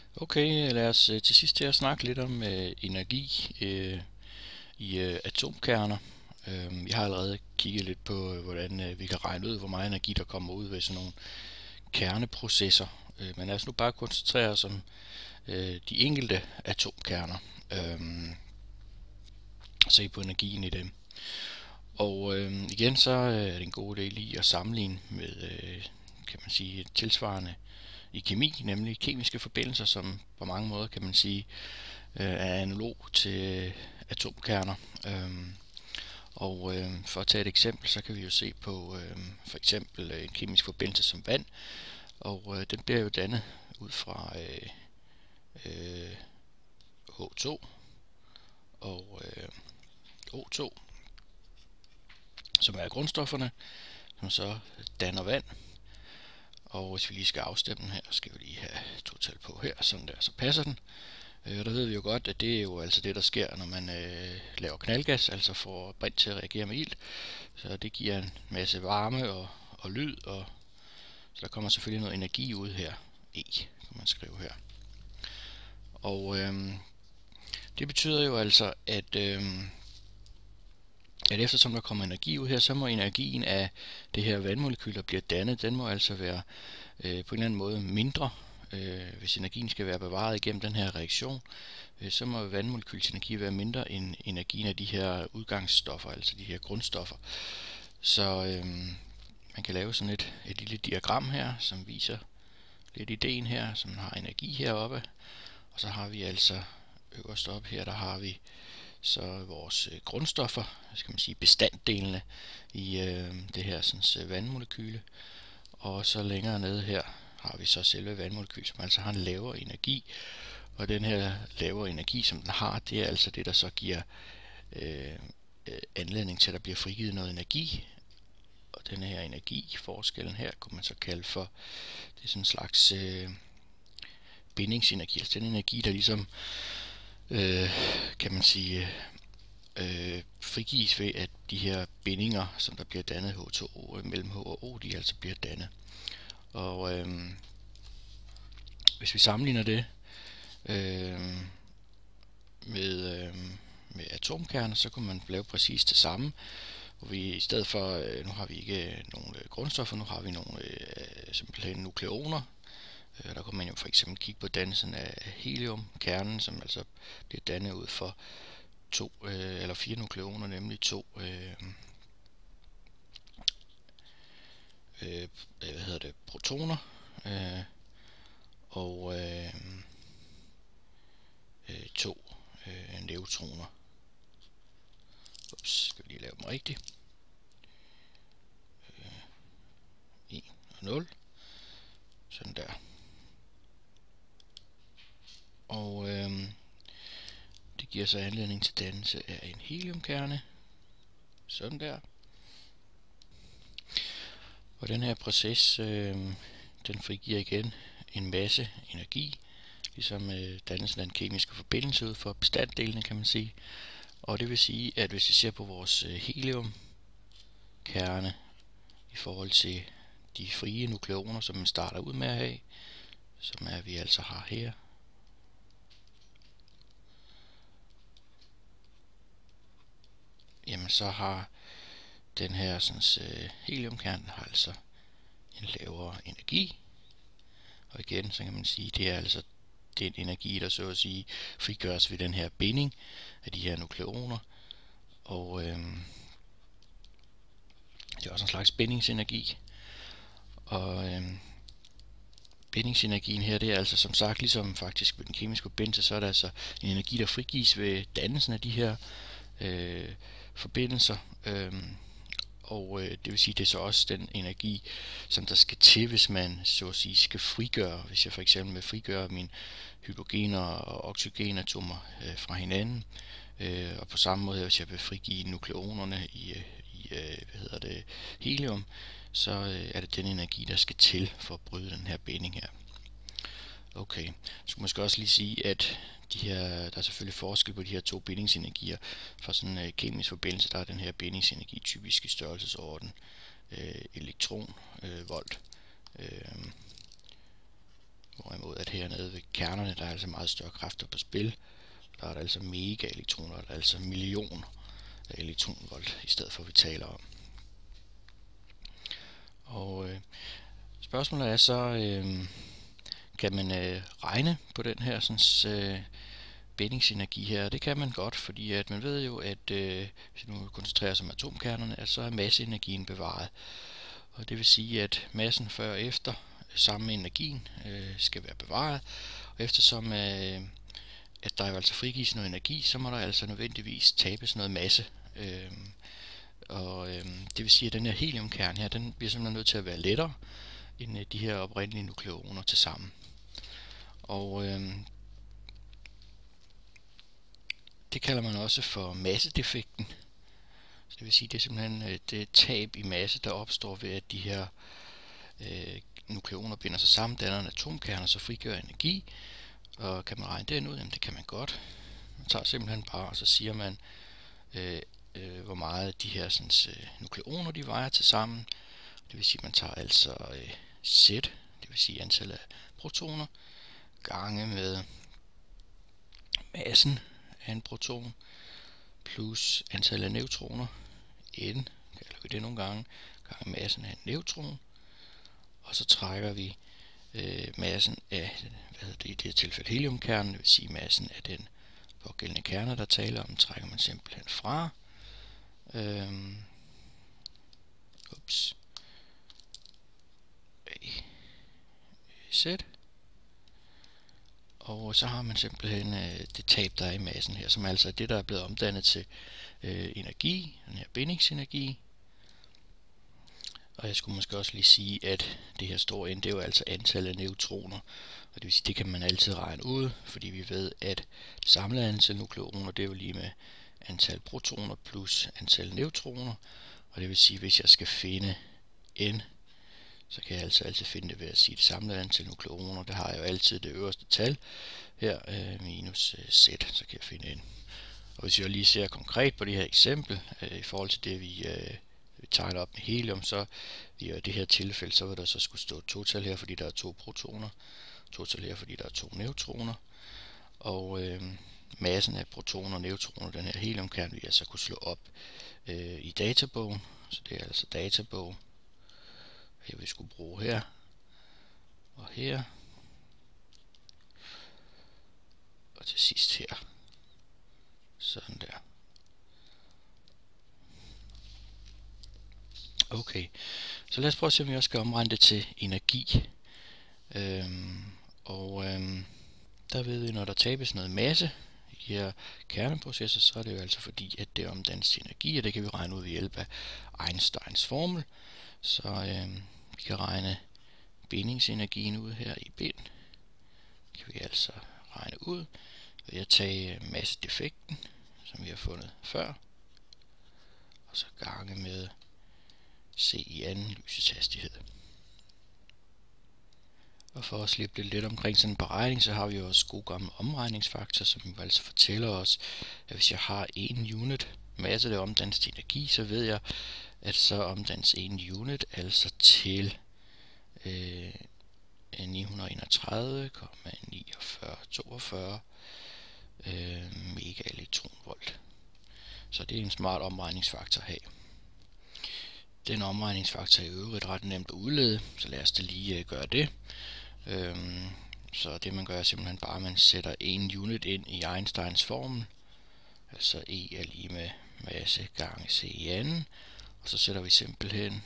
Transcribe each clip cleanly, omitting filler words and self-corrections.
Okay, lad os til sidst til at snakke lidt om energi i atomkerner. Jeg har allerede kigget lidt på, hvordan vi kan regne ud, hvor meget energi der kommer ud ved sådan nogle kerneprocesser. Men lad os nu bare koncentrere os om de enkelte atomkerner og se på energien i dem. Og igen så er det en god idé lige at sammenligne med, kan man sige, tilsvarende i kemi, nemlig kemiske forbindelser, som på mange måder kan man sige er analog til atomkerner. For at tage et eksempel, så kan vi jo se på for eksempel en kemisk forbindelse som vand, og den bliver jo dannet ud fra H2 og O2, som er grundstofferne, som så danner vand. Og hvis vi lige skal afstemme den her, skal vi lige have total på her, sådan der, så passer den. Der ved vi jo godt, at det er jo altså det, der sker, når man laver knaldgas, altså får brint til at reagere med ilt. Så det giver en masse varme og lyd, og så der kommer selvfølgelig noget energi ud her. E, kan man skrive her. Og det betyder jo altså, at eftersom der kommer energi ud her, så må energien af det her vandmolekyl, der bliver dannet, den må altså være på en eller anden måde mindre. Hvis energien skal være bevaret igennem den her reaktion, så må vandmolekylets energi være mindre end energien af de her udgangsstoffer, altså de her grundstoffer. Så man kan lave sådan et lille diagram her, som viser lidt ideen her, som har energi heroppe. Og så har vi altså øverst op her, der har vi så vores grundstoffer, skal man sige bestanddelene i det her sådan, vandmolekyle. Og så længere nede her har vi så selve vandmolekyl, som altså har en lavere energi. Og den her lavere energi, som den har, det er altså det, der så giver anledning til, at der bliver frigivet noget energi. Og den her energiforskellen her, kunne man så kalde for, det er sådan en slags bindingsenergi. Altså den energi, der ligesom, kan man sige, frigives ved, at de her bindinger, som der bliver dannet H2O mellem H og O, de altså bliver dannet. Og hvis vi sammenligner det med atomkerner, så kunne man lave præcis det samme. Hvor vi i stedet for, nu har vi ikke nogen grundstoffer, nu har vi nogle simpelthen nukleoner. Der kunne man jo for eksempel kigge på dannelsen af heliumkernen, som altså bliver dannet ud for 2 eller 4 nukleoner, nemlig 2 protoner og 2 neutroner. Skal vi lige lave dem rigtigt. 1 og 0. Sådan der. Og det giver så anledning til dannelse af en heliumkerne. Sådan der. Og den her proces, den frigiver igen en masse energi, ligesom dannelsen af en kemiske forbindelse ud for bestanddelene, kan man sige. Og det vil sige, at hvis vi ser på vores heliumkerne i forhold til de frie nukleoner, som man starter ud med at have, som er vi altså har her, jamen så har den her sådan, heliumkerne har altså en lavere energi. Og igen, så kan man sige, det er altså den energi, der så at sige frigøres ved den her binding af de her nukleoner. Og det er også en slags bindingsenergi. Og bindingsenergien her, det er altså som sagt, ligesom faktisk ved den kemiske forbindelse, så er der altså en energi, der frigives ved dannelsen af de her forbindelser. Og det vil sige, det er så også den energi, som der skal til, hvis man så at sige skal frigøre, hvis jeg for eksempel vil frigøre mine hydrogener og oxygenatomer fra hinanden, og på samme måde, hvis jeg vil frigive nukleonerne i helium, så er det den energi, der skal til for at bryde den her binding her. Okay, så skulle måske også lige sige, at der er selvfølgelig forskel på de her to bindingsenergier. For sådan en kemisk forbindelse, der er den her bindingsenergi typisk i størrelsesorden elektronvolt, Hvorimod at hernede ved kernerne, der er altså meget større kræfter på spil. Der er der altså mega elektroner, der er altså millioner af elektronvolt, i stedet for at vi taler om. Og spørgsmålet er så, kan man regne på den her sådan, bindingsenergi her? Det kan man godt, fordi at man ved jo, at hvis vi nu koncentrerer os om atomkernerne, at så er masseenergien bevaret. Og det vil sige, at massen før og efter sammen med energien skal være bevaret. Og eftersom at der jo altså frigives noget energi, så må der altså nødvendigvis tabes noget masse. Det vil sige, at den her heliumkerne her, den bliver simpelthen nødt til at være lettere end de her oprindelige nukleoner til sammen. Og det kalder man også for massedefekten. Så det vil sige, at det er simpelthen det tab i masse, der opstår ved, at de her nukleoner binder sig sammen, danner en atomkerne, så frigør energi. Og kan man regne den ud? Jamen det kan man godt. Man tager simpelthen bare, og så siger man, hvor meget de her nukleoner de vejer til sammen. Det vil sige, at man tager altså Z, det vil sige antallet af protoner, gange med massen af en proton, plus antallet af neutroner, N, kalder vi det nogle gange, gange massen af en neutron, og så trækker vi massen af, i det her tilfælde heliumkernen, det vil sige massen af den pågældende kerne, der taler om, trækker man simpelthen fra. Z. Og så har man simpelthen det tab, der er i massen her, som altså er det, der er blevet omdannet til energi, den her bindingsenergi. Og jeg skulle måske også lige sige, at det her store N, det er jo altså antallet af neutroner. Og det vil sige, det kan man altid regne ud, fordi vi ved, at det samlede antal nukleoner, det er jo lige med antal protoner plus antal neutroner. Og det vil sige, at hvis jeg skal finde N, så kan jeg altså altid finde det ved at sige det samlede antal nukleoner. Der har jeg jo altid det øverste tal her, minus Z, så kan jeg finde N. Og hvis jeg lige ser konkret på det her eksempel, i forhold til det vi tegner op med helium, så i det her tilfælde, så vil der så skulle stå et total her, fordi der er 2 protoner, total her, fordi der er 2 neutroner, og massen af protoner og neutroner, den her heliumkerne, vil jeg så kunne slå op i databogen, så det er altså databog, jeg vil skulle bruge her, og her, og til sidst her, sådan der. Okay, så lad os prøve at se, om vi også skal omregne det til energi. Der ved vi, når der tabes noget masse i de her kerneprocesser, så er det jo altså fordi, at det omdannes til energi, og det kan vi regne ud ved hjælp af Einsteins formel. Så vi kan regne bindingsenergien ud her i bind. Det kan vi altså regne ud ved at tage massedefekten, som vi har fundet før, og så gange med C i anden lysets hastighed. Og for at slippe lidt omkring sådan en beregning, så har vi jo også god gammel omregningsfaktor, som jo altså fortæller os, at hvis jeg har 1 unit masse, der omdannes til energi, så ved jeg, at så omdannes 1 unit altså til 931,4942 megaelektronvolt. Så det er en smart omregningsfaktor at have. Den omregningsfaktor er i øvrigt ret nemt at udlede, så lad os da lige gøre det. Så det man gør er simpelthen bare, at man sætter 1 unit ind i Einsteins formel. Altså E er lige med masse gange C i anden. Og så sætter vi simpelthen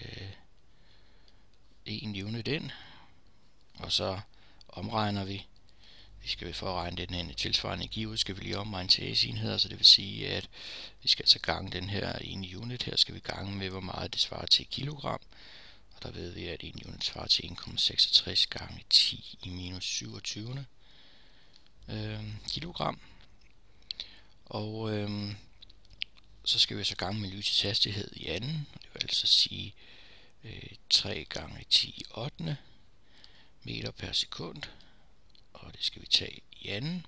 1 unit ind. Og så omregner vi. Vi skal for at regne den her tilsvarende energi ud, skal vi lige omregne til AS-enheder, så det vil sige, at vi skal altså gange den her 1 unit her, skal vi gange med, hvor meget det svarer til kilogram. Og der ved vi, at 1 unit svarer til 1,66 gange 10 i minus 27 kilogram. Og så skal vi så gange med lysets hastighed i anden, det vil altså sige 3 gange 10 i 8 meter per sekund. Og det skal vi tage i anden.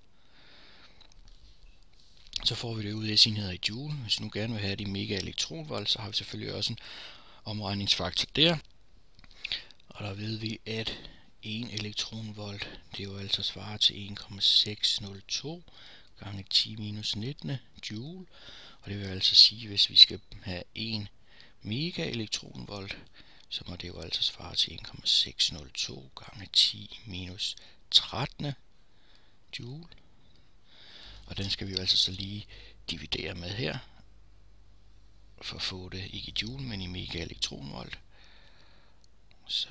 Så får vi det ud af enheder i joule. Hvis vi nu gerne vil have det i megaelektronvolt, så har vi selvfølgelig også en omregningsfaktor der. Og der ved vi, at 1 elektronvolt, det jo altså svarer til 1,602 gange 10 minus 19 joule. Og det vil altså sige, hvis vi skal have 1 mega elektronvolt, så må det jo altså svare til 1,602 gange 10 minus 13 joule. Og den skal vi jo altså så lige dividere med her, for at få det ikke i joule, men i mega elektronvolt. Så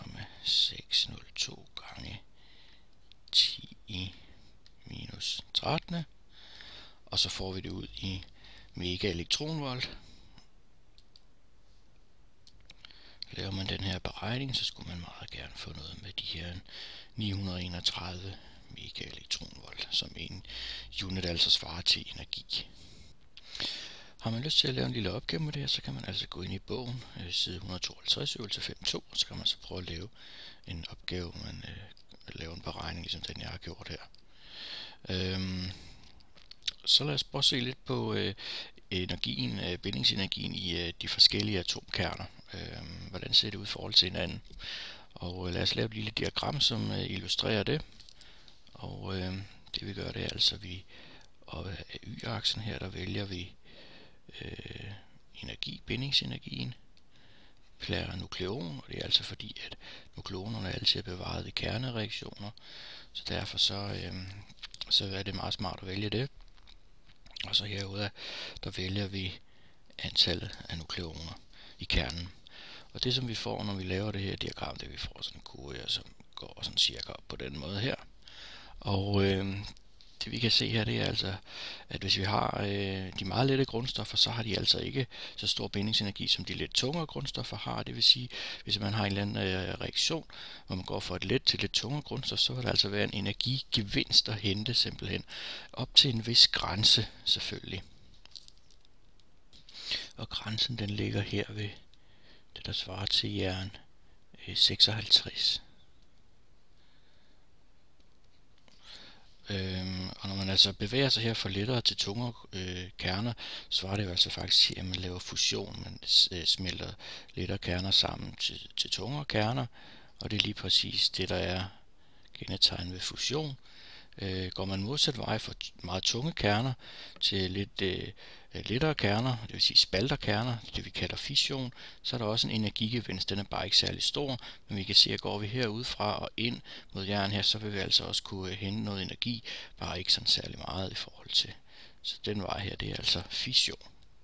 1,602 gange 10 minus 13. Og så får vi det ud i mega elektronvolt. Laver man den her beregning, så skulle man meget gerne få noget med de her 931 mega elektronvolt, som en unit altså svarer til energi. Har man lyst til at lave en lille opgave med det her, så kan man altså gå ind i bogen, side 152, øvelse 5.2, og så kan man så prøve at lave en opgave, hvor man laver en beregning, ligesom den jeg har gjort her. Så lad os prøve at se lidt på bindingsenergien i de forskellige atomkerner. Hvordan ser det ud i forhold til hinanden? Og lad os lave et lille diagram, som illustrerer det. Og det vi gør, det er altså, at vi oppe af y-aksen her, der vælger vi bindingsenergien per nukleon, og det er altså fordi, at nukleonerne altid er bevaret ved kernereaktioner, så derfor så er det meget smart at vælge det. Og så herude, der vælger vi antallet af nukleoner i kernen. Og det som vi får, når vi laver det her diagram, det vi får sådan en kurve, som går sådan cirka op på den måde her. Og det vi kan se her, det er altså, at hvis vi har de meget lette grundstoffer, så har de altså ikke så stor bindingsenergi, som de lidt tungere grundstoffer har. Det vil sige, hvis man har en eller anden reaktion, hvor man går fra et let til lidt tungere grundstof, så vil der altså være en energigevinst at hente simpelthen, op til en vis grænse selvfølgelig. Og grænsen den ligger her ved det, der svarer til jern 56. Og når man altså bevæger sig her fra lettere til tungere kerner, så er det jo altså faktisk til, at man laver fusion. Man smelter lettere kerner sammen til tungere kerner, og det er lige præcis det, der er kendetegnet ved fusion. Går man modsat vej fra meget tunge kerner til lidt lettere kerner, det vil sige spalterkerner, det vi kalder fission, så er der også en energigevinst. Den er bare ikke særlig stor, men vi kan se, at går vi herudfra og ind mod jern her, så vil vi altså også kunne hente noget energi, bare ikke sådan særlig meget i forhold til. Så den vej her, det er altså fission.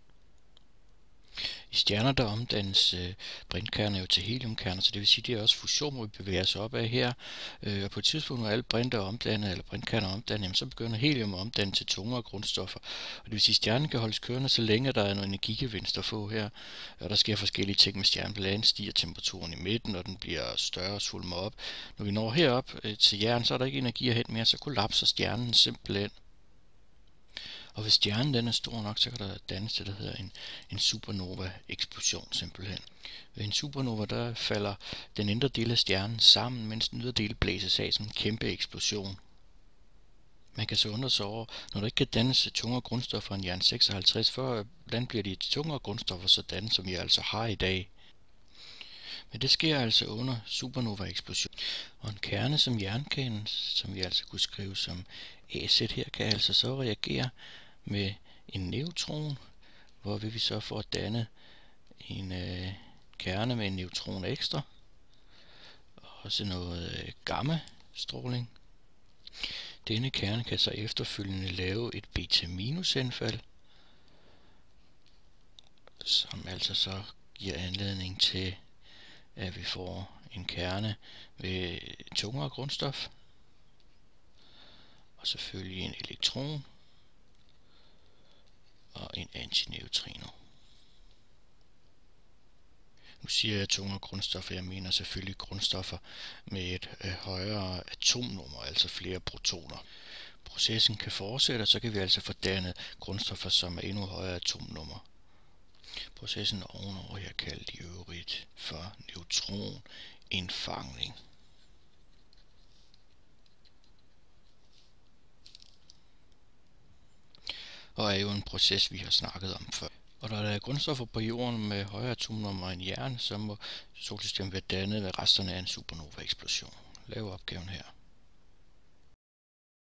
I stjerner der omdannes brintkerner jo til heliumkerner, så det vil sige, at det er også fusion, hvor vi bevæger os op af her. Og på et tidspunkt, når alle brintkerner er omdannet, så begynder helium at omdanne til tungere grundstoffer. Og det vil sige, at stjernen kan holdes kørende, så længe der er noget energigevinst at få her. Og der sker forskellige ting med stjernen. Blandt andet stiger temperaturen i midten, og den bliver større og svulmer op. Når vi når herop til jern, så er der ikke energi at hente mere, så kollapser stjernen simpelthen. Og hvis stjernen den er stor nok, så kan der dannes det, der hedder en supernova-eksplosion simpelthen. Ved en supernova, der falder den indre del af stjernen sammen, mens den ydre del blæses af som en kæmpe eksplosion. Man kan så undre sig over, når der ikke kan dannes tungere grundstoffer end jern 56, hvordan bliver de tungere grundstoffer sådan, som vi altså har i dag? Men det sker altså under supernova-eksplosion. Og en kerne som jernkernen, som vi altså kunne skrive som AZ her, kan altså så reagere med en neutron, hvor vi så får dannet en kerne med en neutron ekstra. Også noget gamma-stråling. Denne kerne kan så efterfølgende lave et beta-anfald, som altså så giver anledning til, at vi får en kerne med tungere grundstof, og selvfølgelig en elektron og en antineutrino. Nu siger jeg tungere grundstoffer, jeg mener selvfølgelig grundstoffer med et højere atomnummer, altså flere protoner. Processen kan fortsætte, og så kan vi altså få dannet grundstoffer, som er endnu højere atomnummer. Processen ovenover her kaldt i øvrigt for neutronindfangning. Og er jo en proces, vi har snakket om før. Og når der er grundstoffer på jorden med højere atomnummer end jern, så må solsystemet være dannet ved resterne af en supernova-eksplosion. lave opgaven her.